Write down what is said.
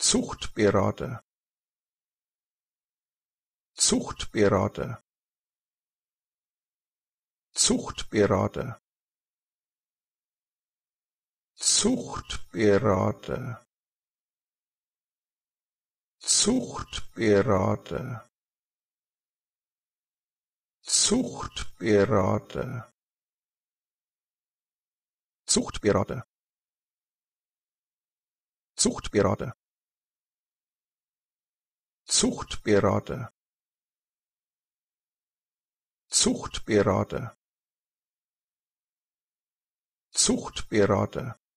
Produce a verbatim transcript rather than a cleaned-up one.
Zuchtberater, Zuchtberater, Zuchtberater, Zuchtberater, Zuchtberater, Zuchtberater, Zuchtberater, Zuchtberater, Zuchtberater, Zuchtberater, Zuchtberater,